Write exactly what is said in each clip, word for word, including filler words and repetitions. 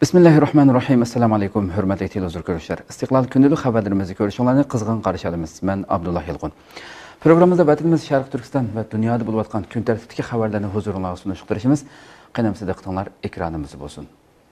Bismillahirrahmanirrahim. Assalamu alaykum. Hürmetli televizyon görüşler. İstiklal günlük haberlerimizi görüşünlerini kızgın karşıladığımız. Ben Abdullah Yılgun. Programımızda vatanımız Şarkı Türkistan ve dünyada bulup atkan gün tertipteki haberlerini huzuruna sunuşturuşumuz. Qanamsida qıtınlar ekranımızı bolsun.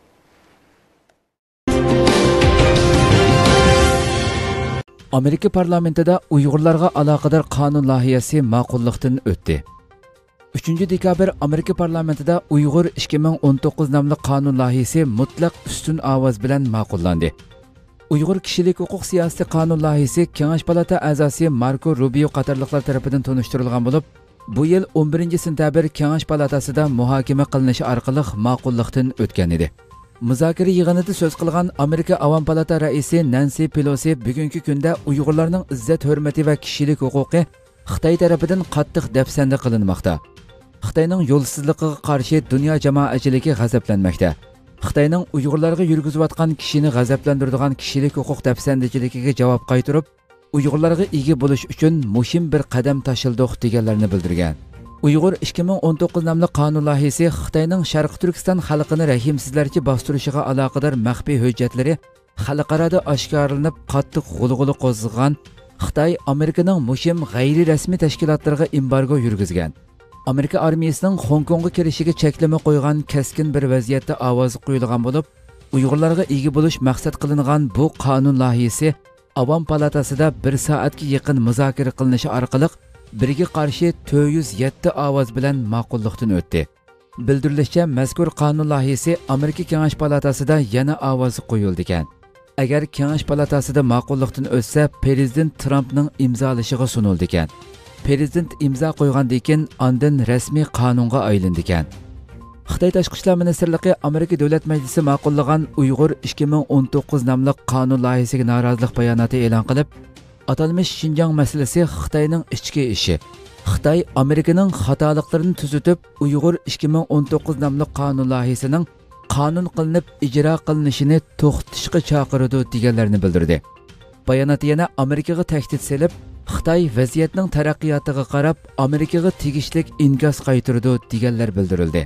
Amerika parlamentida Uyg'urlarga aloqador qonun loyihasi ma'qullikdan o'tdi. uchinchi dekabr Amerika parlamentida Uyg'ur ikki ming o'n to'qqiz nomli qonun loyihasi mutlaq ustun ovoz bilan ma'qullandi. Uyg'ur kishilik huquq siyosati qonun loyihasi Kengash palata a'zosi Marko Rubio qatorliqlar tomonidan tanishtirilgan bo'lib, bu yil o'n birinchi sentabr Kengash palatasida muhokama qilinishi orqali ma'qullikdan o'tgan edi. Muzokara yig'inida so'z qilgan Amerika Avam palata raisi Nancy Pelosi bugungi kunda Uyg'urlarning izzat hurmati va kishilik huquqi Xitoy tomonidan qattiq dafsanda qilinmoqda. Xitoyning yo'lsizligiga qarshi dunyo jamoatchiligi g'azablanmoqda. Xitoyning Uyg'urlarga yurgizayotgan kishini g'azablantiradigan kishilik huquq dafsandachiligiga javob qaytarib, Uyg'urlarga ega bo'lish uchun muhim bir qadam tashildi deganlarni bildirgan. Uyg'ur ikki ming o'n to'qqiz nomli qonun loyihasi Xitoyning Sharq Turkiston xalqini rahimsizlarcha bostirishiga aloqador maxfiy hujjatlari xalqarada oshkorlanib qattiq g'ulg'uli qo'zg'agan. Xitoy Amerikaning muhim g'ayri rasmiy tashkilotlariga embargo yurgizgan. Amerika armiyasining Hong Kongga kirishiga cheklama qo'ygan keskin bir vaziyatda ovoz qo'yilgan bo'lib, Uyg'urlarga ega bo'lish maqsad qilingan bu qonun loyihasi Avam palatasida bir soatga yaqin muzokara qilinishi orqali biriga qarshi to'rt yuz yetti ovoz bilan ma'qullikdan o'tdi. Bildirilishicha, mazkur qonun loyihasi Amerika Kengash palatasida yana ovoz qo'yildi ekan. Agar Kengash palatasida ma'qullikdan o'tsa, prezident Trumpning imzolashiga sunildi ekan. Prezident imzo qo'ygandan keyin ondan rasmiy qonunga aylandi ekan. Xitoy Tashqi ishlar ministrligi Amerika Davlat Majlisi ma'qullagan Uyg'ur ikki ming o'n to'qqiz nomli qonun loyihasiga norozilik bayonoti e'lon qilib, atalmish Xinjiang masalasi Xitoyning ichki ishi. Xitoy Amerikaning xatoliklarini tuzitib, Uyg'ur ikki ming o'n to'qqiz nomli qonun loyihasining qonun qilinib ijro qilinishini to'xtatishga chaqirdi deganlarni bildirdi. Bayonot yana Amerikaga tahdid selib, Xitoy vaziyatning taraqqiyotiga qarab Amerikaga tegishlik inkos qaytirdi deganlar bildirildi.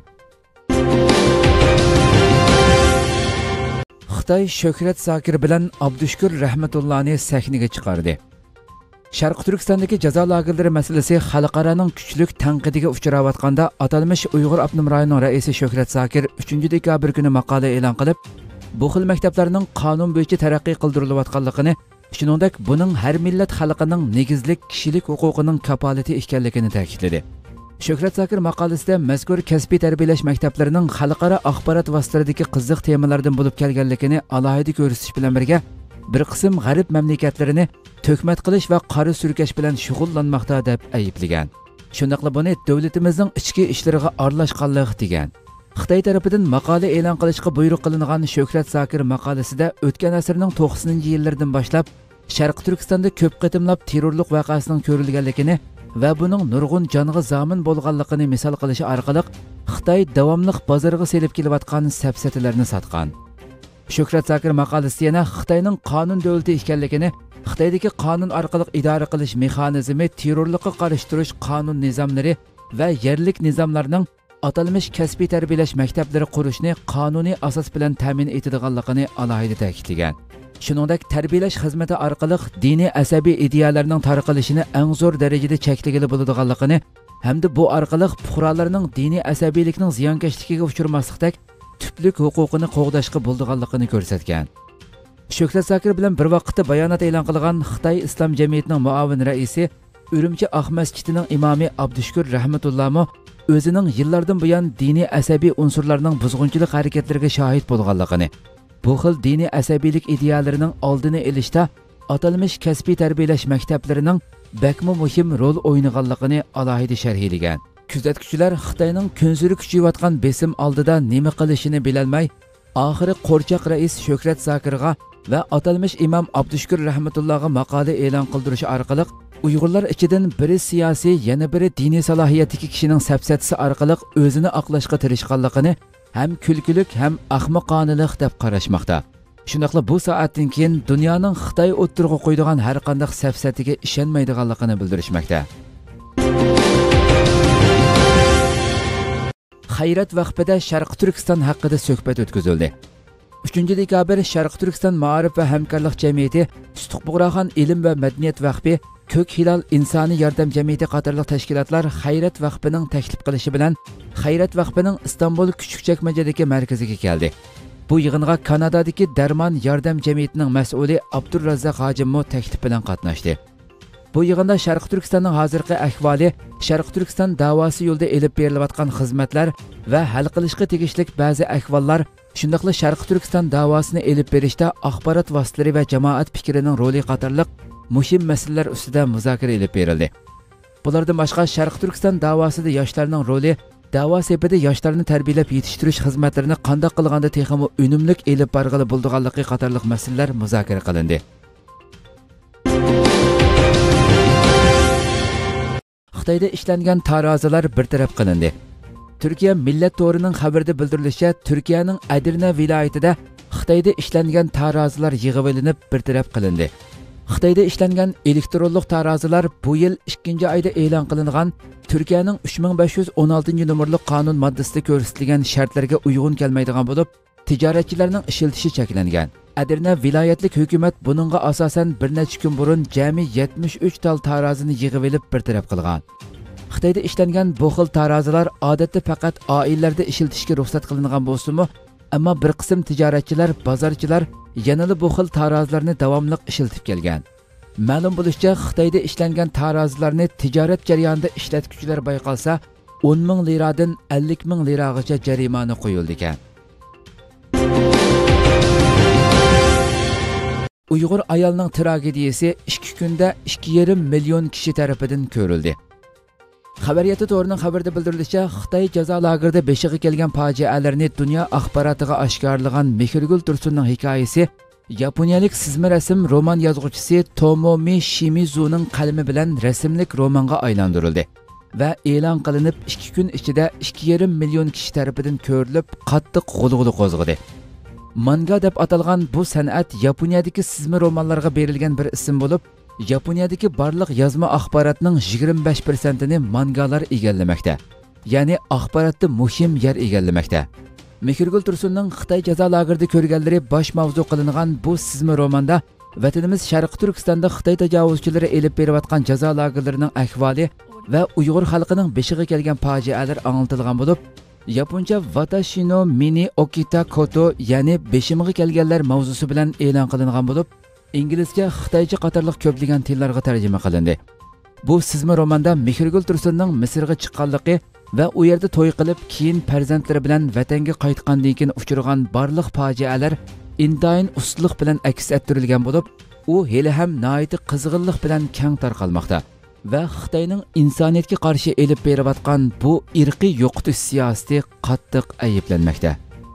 Xitoy Shuhrat Zokir bilan Abdushkur Rahmatullohni sahnaga chiqardi. Sharq Turkistondagi jazo lagerlari masalasi xalqaroning kuchlik tanqidiga uchrayotganda atalmish Uyg'ur Abnum rayonining raisi Shuhrat Zokir uchinchi dekabr kuni maqola e'lon qilib, bu xil maktablarning qonun bo'yicha taraqqiy qildirilayotganligini, shuningdek buning har millat xalqining negizlik kishilik huquqining kapolati ekanligini ta'kidladi. Shuhrat Zokir maqolasida mazkur kasbiy tarbiyalash maktablarining xalqaro axborot vositalaridagi qiziq temalardan bo'lib kelganligini alohida ko'rsatish bilan birga, bir qism g'arb mamlakatlarini to'kmat qilish va qora surkash bilan shug'ullanmoqda deb ayblagan. Shundaqla buni davlatimizning ichki ishlariga aralashganlik degan. Xitoy tarafidan maqola e'lon qilishga buyruq qilingan Shuhrat Zokir maqolasida o'tgan asrning to'qsoninchi yillaridan boshlab Sharq Turkistonda ko'p qatimlab terrorlik voqeasining ko'rilganligini va buning nurg'un jonga zomin bo'lganligini misol qilish orqali Xitoy davomli bozorga selib kelayotgan safsatalarni sotgan. Shuhrat Zokir maqolasida yana Xitoyning qonun davlati ekanligini, Xitoydagi qonun orqali idora qilish mexanizmi terrorlikqa qarshi turish qonun nizomlari va yerlik nizomlarning atalmish kasbiy tarbiyalash maktablari qurishni qonuniy asos bilan ta'min etadiganligini alohida ta'kidlagan. Shuningdek, tarbiyalash xizmati orqali diniy asabiy ideyalarning tarqalishini eng zo'r darajada cheklagili bo'ladiganligini hamda bu orqali fuqarolarning diniy asabiylikning ziyonkashligiga uchramaslikdek tüplük huquqini qo'g'dashga bo'ldiganligini ko'rsatgan. Shuhrat Zokir bilan bir vaqtda bayonot e'lon qilgan Xitoy Islom jamiyatining muavin raisi Urumchi Aq masjidining imomi Abdushkur Rahmatullohmi o'zining yillardan buyon diniy asabiy unsurlarning buzg'unchilik harakatlariga shohid bo'lganligini, bu xil diniy asabiylik ideyalarining oldini olishda atalmish kasbiy tarbiyalash maktablarining bakmi muhim rol o'ynaganligini alohida sharhlagan. Kuzatuvchilar Xitoyning kunziri kuchayotgan besim oldida nima qilishini bilolmay, oxiri qo'rchoq rais Shuhrat Zokirga va atalmish imom Abdushkur Rahmatullohga maqola e'lon qildirish orqali Uyg'urlar ichidan biri siyosiy, yana biri diniy salohiyatdagi kishining safsatisi orqali o'zini oqlashga tirishganligini ham kulkilik ham ahmoqonalik deb qarashmoqda. Shundaqla bu soatdan keyin dunyoning Xitoy o'ttirg'i qo'ydigan har qanday safsatiga ishonmaydiganligini bildirishmoqda. Xayrat vaqtida Sharq Turkiston haqida suhbat o'tkazildi. uchinchi dekabr Sharq Turkiston Ma'arif va hamkorlik jamiyati, Sutuq Bug'raxon ilm va madaniyat vaqfi, Ko'k Hilal insoniy yordam jamiyati qatorliq tashkilotlar Xayrat vaqfining taklif qilishi bilan Xayrat vaqfining Istanbul Küçükçekmece'dagi markaziga keldi. Bu yig'inga Kanadadagi Darmon yordam jamiyatining mas'uli Abdurrazzaq Hojimmo taklif bilan qatnashdi. Bu yig'inda Sharq Turkistonning hozirgi ahvoli, Sharq Turkiston da'vosi yo'lida elib berilayotgan xizmatlar va hal qilishga tegishli ba'zi ahvollar, shundaqla Sharq Turkiston da'vosini elib berishda axborot vositalari va jamoat fikrining roli qatorliq muhim masalalar ustida muzokara elib berildi. Bulardan boshqa Sharq Turkiston da'vosida yoshlarning roli, da'vo sepida yoshlarni tarbiyalab yetishtirish xizmatlarini qanday qilganda texmo unumlik elib borg'ili bo'lganligi qatorliq masalalar muzokara qilindi. Xitoyda ishlangan tarozilar bartaraf qilindi. Turkiya millat to'rining xabarida bildirilishicha, Turkiyaning Edirne viloyatida Xitoyda ishlangan tarozilar yig'ib olinib bartaraf qilindi. Xitoyda ishlangan elektronlik tarozilar bu yil ikkinchi oyda e'lon qilingan Turkiyaning uch ming besh yuz o'n oltinchi nomerli qonun moddasida ko'rsatilgan shartlarga uyg'un kelmaydigan bo'lib, tijoratchilarning ishiltishi cheklangan. Edirne viloyatlik hukumat buningga asosan bir necha kun burun jami yetmish uch tal tarozini yig'ib olib bartaraf qilgan. Xitoyda ishlangan bu xil tarozilar odatda faqat oilalarda ishiltishga ruxsat qilingan bo'lsa-mu, ammo bir qism tijoratchilar, bozorchilar yanada bu xil tarozilarni davomli ishiltib kelgan. Ma'lum bo'lishicha, Xitoyda ishlangan tarozilarni tijorat jarayonida ishlatuvchilar bayqalsa, o'n ming liradan ellik ming liragacha jarimani qo'yildi ekan. Uyg'ur ayolning tragediyasi ikki kunda ikki yarim million kishi tarafidan ko'rildi. Xabariyati to'rining xabarida bildirilishicha, Xitoy jazo lagerida beshiga kelgan fojialarni dunyo axborotiga oshkorlagan Mehrgul Tursunning hikoyasi Yaponiyalik sizma rasm roman yozuvchisi Tomomi Shimizuning qalami bilan rasmlik romanga aylantirildi va e'lon qilinib ikki kun ichida ikki yarim million kishi tarafidan ko'rilib, qattiq g'ulg'ula qo'zg'adi. Manga deb atalgan bu san'at Yaponiyadagi sizma romanlarga berilgan bir ism bo'lib, Yaponiyadagi barliq yozma axborotning yigirma besh prosentini mangalar egallamoqda. Ya'ni axborotda muhim yer egallamoqda. Mehrgul Tursunning Xitoy jazo lagerida ko'rganlari bosh mavzu qilingan bu sizma romanda vatanimiz Sharq Turkistonda Xitoy tajovuzchilari elib berayotgan jazo lagerlarining ahvoli va Uyg'ur xalqining beshiga kelgan fojialar anglitilgan bo'lib, Yaponcha Watashi no Mini Okita Koto, ya'ni beshimga kelganlar mavzusi bilan e'lon qilingan bo'lib, inglizcha, xitoycha qatorliq ko'plagan tillarga tarjima qilindi. Bu sizma romanda Mehrgul Tursunning Misrga chiqqanligi va u yerda to'y qilib, keyin farzandlari bilan vatanga qaytgandan keyin uchirgan barliq fojialar intayin ustunlik bilan aks ettirilgan bo'lib, u hali ham nihoyatda qizg'inlik bilan keng tarqalmoqda va Xitoyning insoniyatga qarshi elib berayotgan bu irqiy yo'qotish siyosati qattiq ayblanmoqda.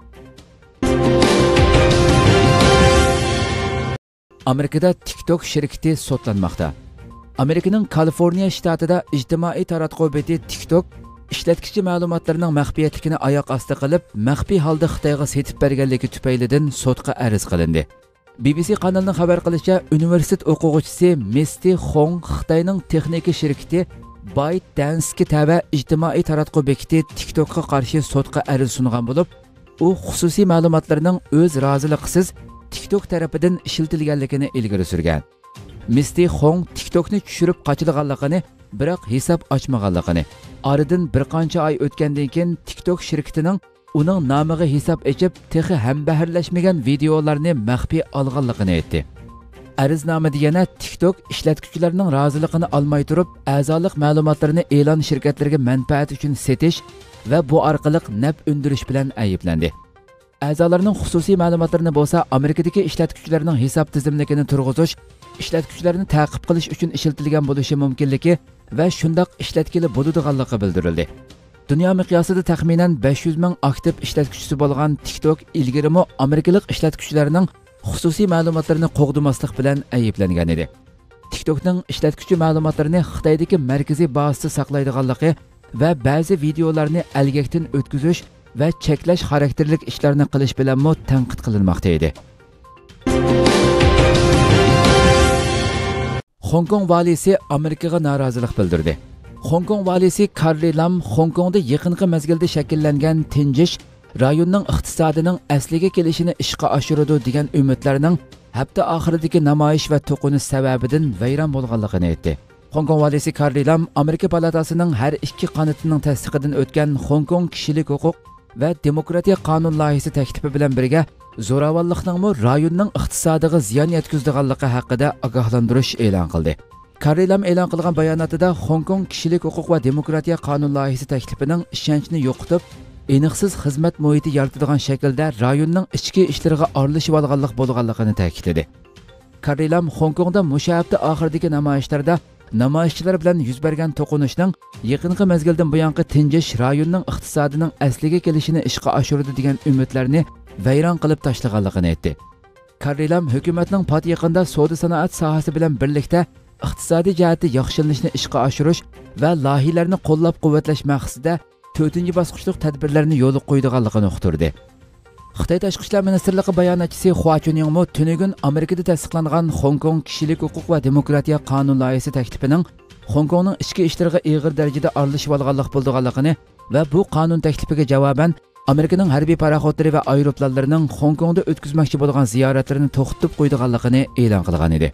Amerikada TikTok shirkati sotlanmoqda. Amerikaning Kaliforniya shtatida ijtimoiy taratquv beti TikTok ishlatuvchi ma'lumotlarining maxfiyatligini oyoq osti qilib, maxfiy holda Xitoyga setib berganligi tufaylidan sotga arz qilindi. B B C kanalining xabar qilishicha, universitet o'quvchisi Misty Hong Xitoyning texnika shirkati ByteDance'ga tava ijtimoiy taratquv bekiti TikTokga qarshi sotga arz sungan bo'lib, u xususiy ma'lumotlarning o'z roziligisiz TikTok tarafidan ishiltilganligini ilgari surgan. Misty Hong TikTokni tushirib qochilganligini, biroq hisob ochmaganligini, oradan bir qancha oy o'tgandan keyin TikTok shirkatining uning nomiga hisob ochib, texi hambaharlashmagan videolarni maxfiy olganligini aytdi. Arznamada yana TikTok ishlatuvchilarining roziligini olmay turib, a'zolik ma'lumotlarini e'lon shirkatlariga manfaat uchun setish va bu orqali naf undirish bilan ayblandi. A'zolarning xususiy ma'lumotlarini bo'lsa, Amerikadagi ishlatuvchilarning hisob tizimligini turg'izish, ishlatuvchilarni ta'qib qilish uchun ishlatilgan bo'lishi mumkinligi va shundoq ishlatkili bo'ladiganligi bildirildi. Dunyo miqyosida taxminan besh yuz ming aktiv ishlatuvchisi bo'lgan TikTok ilgarimi amerikalik ishlatuvchilarning xususiy ma'lumotlarini qo'g'dimaslik bilan ayblangan edi. TikTokning ishlatuvchi ma'lumotlarini Xitoydagi markaziy bazasida saqlaydiganligi va ba'zi videolarni algakdan o'tkazish va cheklash xarakterlik ishlarni qilish bilan mo tanqid qilinmoqda edi. Hong Kong valisi Amerikaga norozilik bildirdi. Hong Kong valisi Carrie Lam Hong Kongda yaqinqi mezgilda shakllangan tinchish rayonning iqtisodining asliga kelishini ishga oshiradi degan umidlarning hafta oxiridagi namoyish va to'qinish sababidan vayron bo'lganligini aytdi. Hong Kong valisi Carrie Lam Amerika palatasining har ikki qanatining tasdiqidan o'tgan Hong Kong kishilik huquq va demokratiya qonun loyihasi taklifi bilan birga zo'ravonlikning rayonning iqtisodiga ziyon yetkazadiganligi haqida ogohlantirish e'lon qildi. Carrie Lam e'lon qilgan bayonotida Hong Kong kishilik huquq va demokratiya qonun loyihasi taklifining ishonchni yo'qotib, aniqsiz xizmat muhiti yaratadigan shaklda rayonning ichki ishlariga aralashib olganlik bo'lganligini ta'kidladi. Carrie Lam Hong Kongda musha hafta oxiridagi namoyishlarda namoyishchilar bilan yuz bergan to'qinishning yaqinqi mezgildan buyongi tinjish rayonning iqtisodining asliga kelishini ishga oshirdi degan umidlarni vayron qilib tashlaganligini aytdi. Carrie Lam hukumatning pat yaqinda savdo sanoat sohasi bilan birlikda iqtisodiy jihatda yaxshilanishni ishga oshirish va loyihalarni qo'llab-quvvatlash maqsadida to'rtinchi bosqichlik tadbirlarni yo'lga qo'ydiganligini uqtirdi. Xitoy Tashqi ishlar ministrligi bayonotchisi Hua Chunying tunugun Amerikada tasdiqlangan Hong Kong kishilik huquq va demokratiya qonun loyihasi taklifining Hong Kongning ichki ishlariga og'ir darajada aralashib olganlik bo'lganligini va bu qonun taklifiga javoban Amerikaning harbiy paraxodlari va aeroplanlarining Hong Kongda o'tkazmoqchi bo'lgan ziyoratlarini to'xtatib qo'ydiganligini e'lon qilgan edi.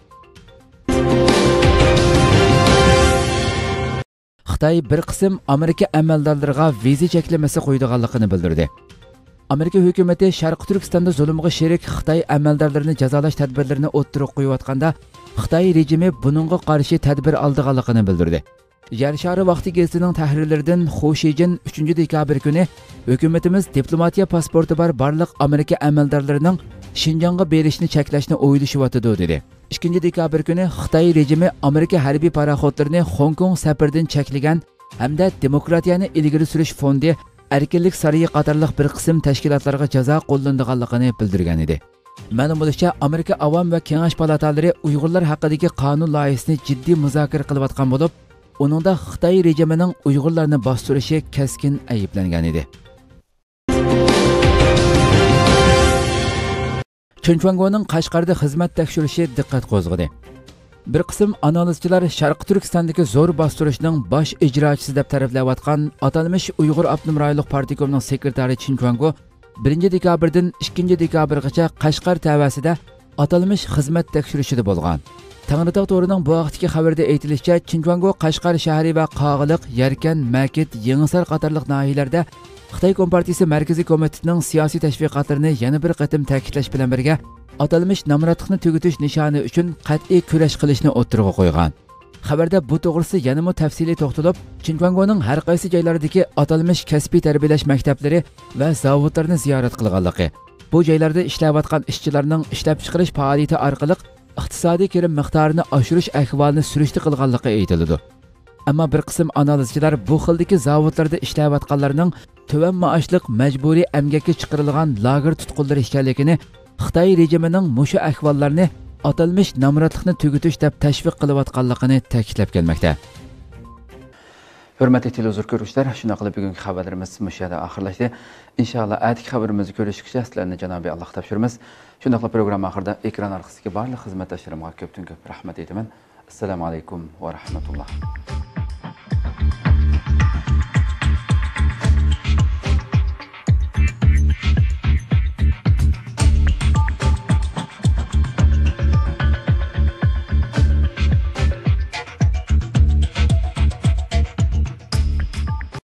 Xitoy bir qism Amerika amaldorlariga viza cheklamasi qo'ydiganligini bildirdi. Amerika hukumati Sharq Turkistonda zulmga sherik Xitoy amaldorlarini jazolash tadbirlarini o'ttirib qo'yayotganda, Xitoy rejimi buningga qarshi tadbir oldiganligini bildirdi. Yer shari vaqti gezitining tahrirlaridan Xu Shijin uchinchi dekabr kuni hukumatimiz diplomatiya pasporti bor barliq Amerika amaldorlarining Xinjiangga berishni cheklashni o'ylashyapti dedi. ikkinchi dekabr kuni Xitoy rejimi Amerika harbiy paraxodlarini Hong Kong safardan cheklagan hamda demokratiyani ilgari surish fondi erkinlik sarayi qatorliq bir qism tashkilotlarga jazo qo'llanganligini bildirgan edi. Ma'lum bo'lishicha, Amerika Avom va Kengash palatalari Uyg'urlar haqidagi qonun loyihasini jiddiy muzokara qilayotgan bo'lib, uningda Xitoy rejimining Uyg'urlarni bostirishi keskin ayblangan edi. Chunchwangoning Qashqarda xizmat tekshirishi diqqat qo'zg'adi. Bir qism analizchilar Sharq Turkistondagi zo'r bostirishning bosh ijrochisi deb ta'riflayotgan atalmish Uyg'ur Abnum rayonlik partikomining sekretari Chunchwango birinchi dekabrdan ikkinchi dekabrgacha Qashqar tavasida atalmish xizmat tekshirishida bo'lgan. Tangritog' to'rining bu vaqtdagi xabarda aytilishicha, Chunchwango Qashqar shahri va Qog'iliq, Yarkan, Makit, Yangisar qatorliq nahiyalarda Xitoy Kompartiyasi Markaziy komitetining siyosiy tashviqotlarini yana bir qatim ta'kidlash bilan birga atalmish namratlikni tugutish nishoni uchun qat'iy kurash qilishni o'ttirg'a qo'ygan. Xabarda bu to'g'risida yanada tafsiliy to'xtalib, Chunchwangoning har qaysi joylaridagi atalmish kasbiy tarbiyalash maktablari va zavodlarni ziyorat qilganligi, bu joylarda ishlayotgan ishchilarning ishlab chiqarish faoliyati orqali iqtisodiy kirim miqdorini oshirish ahvolini surishti qilganligi aytiladi. Ammo bir qism analizchilar bu xildagi zavodlarda ishlayotganlarning tuvan maoshliq majburiy emgakka chiqarilgan lager tutqunlari ekanligini, Xitoy rejimining mushu ahvollarni atalmish namratlikni tugutish deb tashviq qilayotganligini ta'kidlab kelmoqda. Hurmatli televizor ko'ruvchilar, shuna qilib bugungi xabarlarimiz mushu yerda oxirlashdi. Inshaalloh atigi xabarimizni ko'rishgacha sizlarni Janobiy Alloh topshiramiz. Shunda qilib program oxirida ekran orqasidagi barcha xizmatdoshlarimga ko'pdan ko'p rahmat aytaman. Assalomu alaykum va rahmatulloh.